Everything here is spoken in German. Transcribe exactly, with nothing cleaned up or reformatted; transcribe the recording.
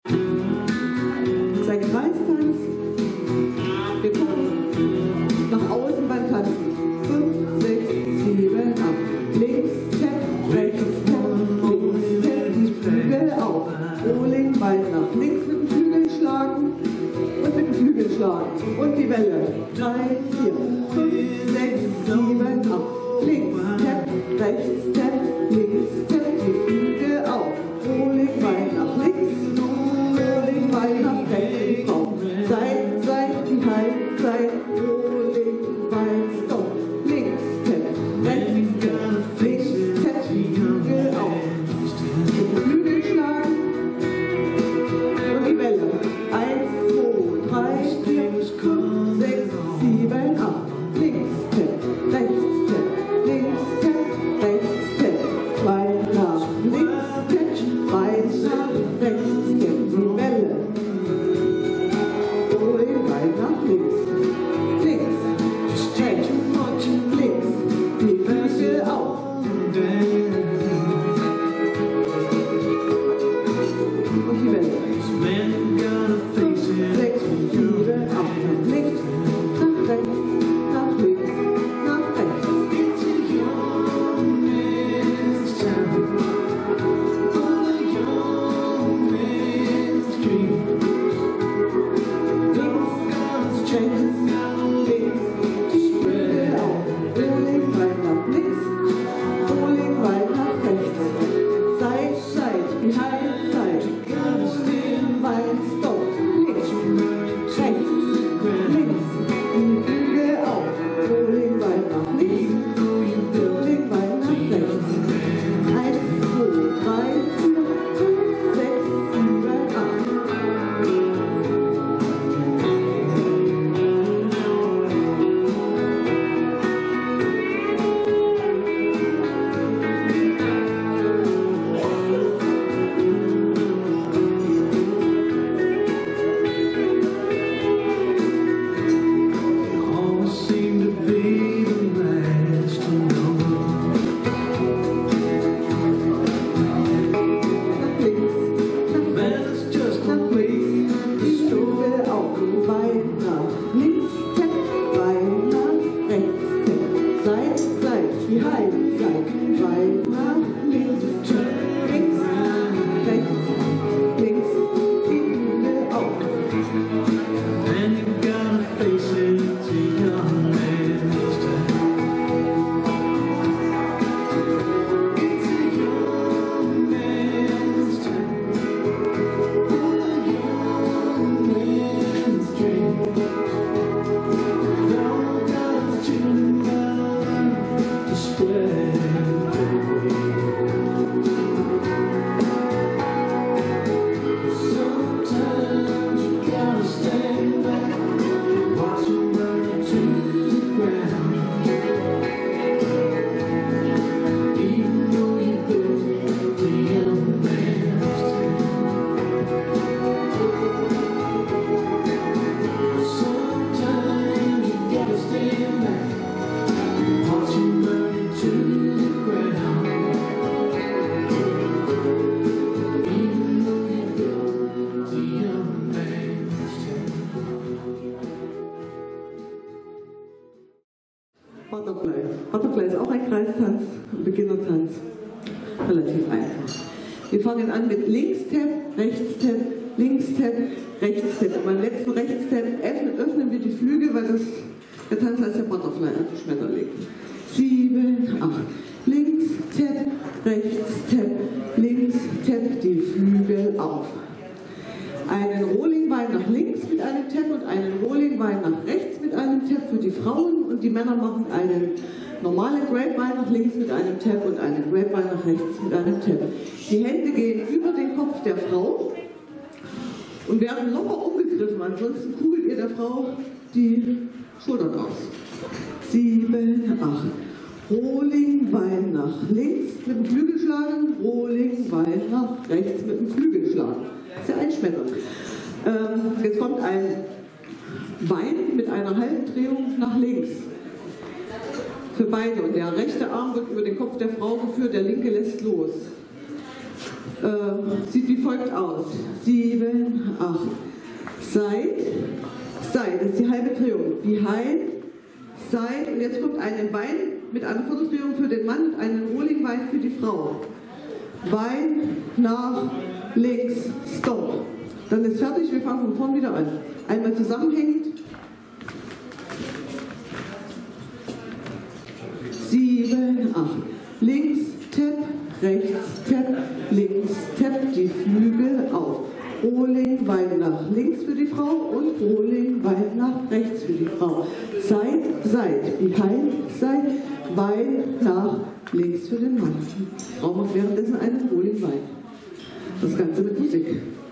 Sein Kreistanz. Wir gucken nach außen beim Tanzen. fünf, sechs, sieben, acht. Links, Tap, rechts, Tap, links, Tap, die Flügel auf. Rolling, weit nach links mit dem Flügel schlagen und mit dem Flügel schlagen. Und die Welle. drei, vier, fünf, sechs, sieben, acht. Links, Tap, rechts, Tap, links, Tap, die Flügel auf. Rolling, weit nach links. Rolling, weit nach rechts. Raum. Seit, seit, behind, seit. Rolling, weit, stop. Links, Tap, rechts, Tap, links, Tap, die Flügel auf. Mit dem Flügel schlagen. Und die Welle. eins, zwei, drei, vier, fünf, sechs, sieben, acht. Links, Tap, rechts, Tap, links, Tap, rechts, Tap. Weit nach links, Tap, weit nach rechts, Tap. Die Welle. Rolling, weit nach links. Links, rechts, links. Die Flügel auf. Und die Welle. sechs, sieben, acht. Nach links, nach rechts, nach links, nach rechts. Butterfly. Butterfly ist auch ein Kreistanz, ein Beginnertanz. Relativ einfach. Wir fangen an mit Links-Tap, Rechts-Tap, Links-Tap, Rechts-Tap. Und beim letzten Rechts-Tap öffnen, öffnen wir die Flügel, weil das, der Tanz heißt ja Butterfly, also Schmetterling. Sieben, acht. Links-Tap, Rechts-Tap, Links-Tap, die Flügel auf. Einen Rolling Bein nach links mit einem Tap und einen Rolling Bein nach rechts mit einem Tap für die Frauen, und die Männer machen einen normalen Grapevine nach links mit einem Tap und einen Grapevine nach rechts mit einem Tap. Die Hände gehen über den Kopf der Frau und werden locker umgegriffen, ansonsten kugelt ihr der Frau die Schultern aus. Sieben, acht. Rolling Bein nach links mit dem Flügelschlagen, Rolling Bein nach rechts mit dem Flügelschlagen. Das ist ja ein Schmetterling. Ähm, jetzt kommt ein Bein mit einer Halbdrehung nach links. Für beide. Und der rechte Arm wird über den Kopf der Frau geführt, der linke lässt los. Äh, sieht wie folgt aus. Sieben, acht. Side, Side, das ist die halbe Drehung. Behind, Side, und jetzt kommt ein Bein mit einer Vierteldrehung für den Mann und einen Rolling Bein für die Frau. Bein nach links, Stop. Dann ist fertig, wir fangen von vorn wieder an. Einmal zusammenhängend. Sieben, acht. Links, Tap, rechts, Tap, links, Tap, die Flügel auf. Rolling Bein nach links für die Frau und Rolling Bein nach rechts für die Frau. Side, Side, behind, Side, Bein nach links für den Mann. Die Frau macht währenddessen einen Rolling Bein. Das Ganze mit Musik.